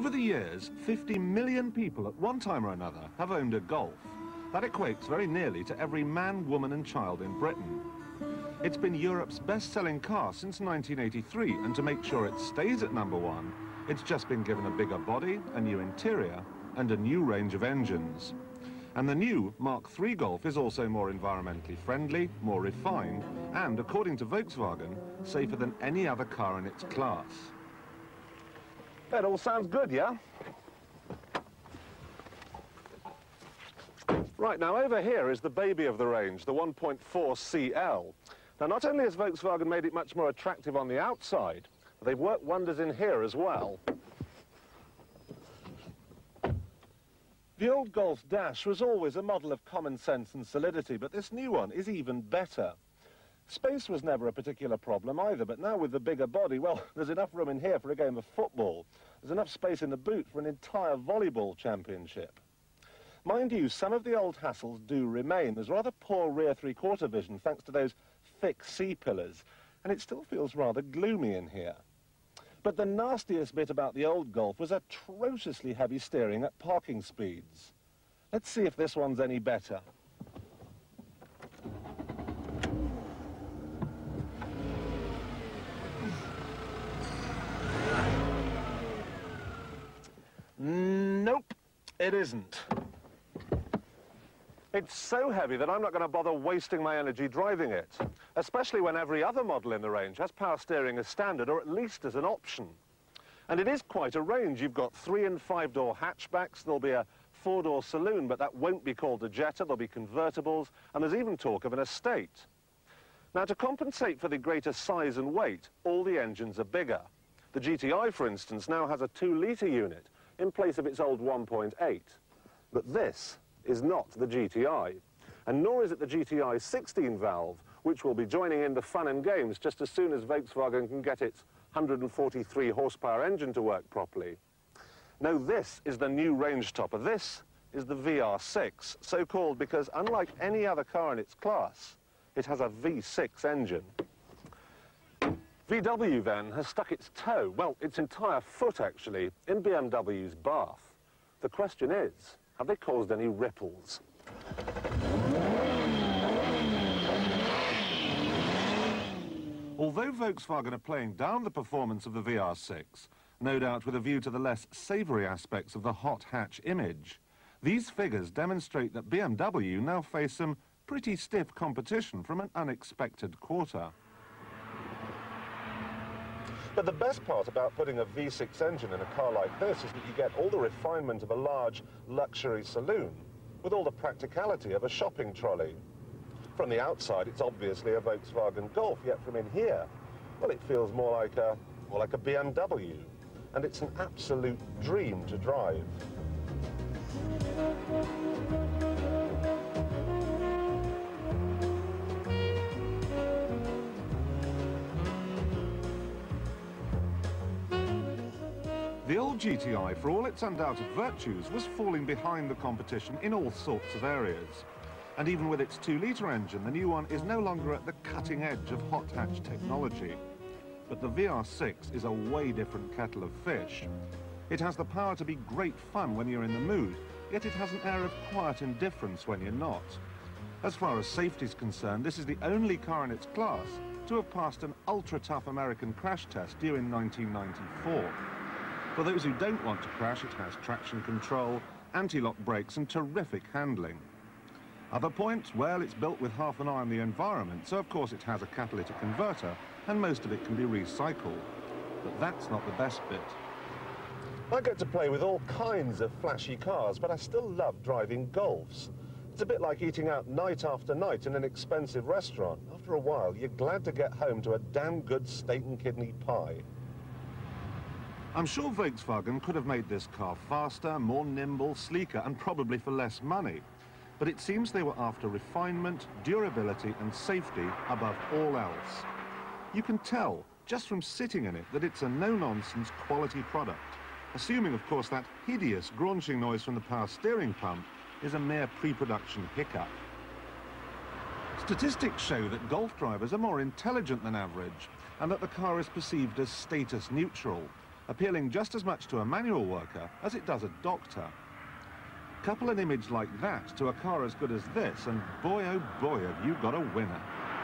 Over the years, 50 million people at one time or another have owned a Golf. That equates very nearly to every man, woman and child in Britain. It's been Europe's best-selling car since 1983, and to make sure it stays at #1, it's just been given a bigger body, a new interior and a new range of engines. And the new Mark III Golf is also more environmentally friendly, more refined, and, according to Volkswagen, safer than any other car in its class. That all sounds good, yeah? Right, now over here is the baby of the range, the 1.4 CL. Now, not only has Volkswagen made it much more attractive on the outside, but they've worked wonders in here as well. The old Golf Dash was always a model of common sense and solidity, but this new one is even better. Space was never a particular problem either, but now with the bigger body, well, there's enough room in here for a game of football. There's enough space in the boot for an entire volleyball championship. Mind you, some of the old hassles do remain. There's rather poor rear three-quarter vision thanks to those thick C-pillars, and it still feels rather gloomy in here. But the nastiest bit about the old Golf was atrociously heavy steering at parking speeds. Let's see if this one's any better. Nope, it isn't. It's so heavy that I'm not going to bother wasting my energy driving it, especially when every other model in the range has power steering as standard, or at least as an option. And it is quite a range. You've got 3- and 5-door hatchbacks, there'll be a 4-door saloon, but that won't be called a Jetta, there'll be convertibles, and there's even talk of an estate. Now, to compensate for the greater size and weight, all the engines are bigger. The GTI, for instance, now has a 2-litre unit in place of its old 1.8. But this is not the GTI, and nor is it the GTI 16-valve, which will be joining in the fun and games just as soon as Volkswagen can get its 143 horsepower engine to work properly. No, this is the new range topper. This is the VR6, so called because unlike any other car in its class, it has a V6 engine. VW then has stuck its toe, well, its entire foot actually, in BMW's bath. The question is, have they caused any ripples? Although Volkswagen are playing down the performance of the VR6, no doubt with a view to the less savoury aspects of the hot hatch image, these figures demonstrate that BMW now face some pretty stiff competition from an unexpected quarter. But the best part about putting a V6 engine in a car like this is that you get all the refinement of a large luxury saloon with all the practicality of a shopping trolley. From the outside, it's obviously a Volkswagen Golf, yet from in here, well, it feels more like a BMW, and it's an absolute dream to drive. The old GTI, for all its undoubted virtues, was falling behind the competition in all sorts of areas. And even with its 2-litre engine, the new one is no longer at the cutting edge of hot hatch technology. But the VR6 is a way different kettle of fish. It has the power to be great fun when you're in the mood, yet it has an air of quiet indifference when you're not. As far as safety is concerned, this is the only car in its class to have passed an ultra-tough American crash test due in 1994. For those who don't want to crash, it has traction control, anti-lock brakes and terrific handling. Other points, well, it's built with half an eye on the environment, so of course it has a catalytic converter, and most of it can be recycled. But that's not the best bit. I get to play with all kinds of flashy cars, but I still love driving Golfs. It's a bit like eating out night after night in an expensive restaurant. After a while, you're glad to get home to a damn good steak and kidney pie. I'm sure Volkswagen could have made this car faster, more nimble, sleeker, and probably for less money. But it seems they were after refinement, durability, and safety above all else. You can tell, just from sitting in it, that it's a no-nonsense quality product, assuming, of course, that hideous graunching noise from the power steering pump is a mere pre-production hiccup. Statistics show that Golf drivers are more intelligent than average, and that the car is perceived as status neutral. appealing just as much to a manual worker as it does a doctor. Couple an image like that to a car as good as this, and boy, oh boy, have you got a winner.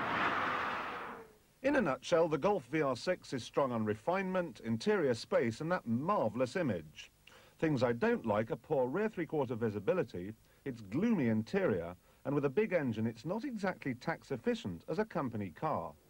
In a nutshell, the Golf VR6 is strong on refinement, interior space, and that marvellous image. Things I don't like are poor rear three-quarter visibility, its gloomy interior, and with a big engine, it's not exactly tax efficient as a company car.